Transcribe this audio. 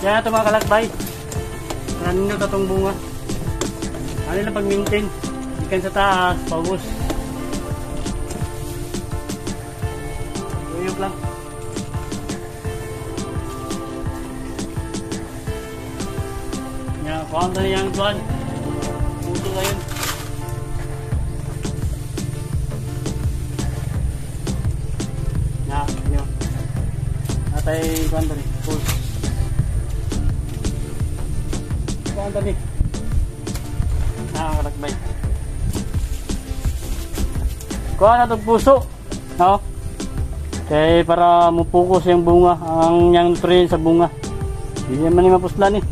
Yan ito mga kalakbay. Kanin nyo tatong bunga. Ano lang pag-maintain. Ikan sa taas, paubos. Uyog lang. Yan, kuhaan na yung tuwan. Puto na yun. Yan, yun. Natay kuhaan na rin. Pulse. Kuhaan na rin. Nakakalakbay. Kuhaan na itong puso. No? Kaya para mapukus yung bunga. Ang yang nutrient sa bunga. Hindi naman yung mapuslan eh.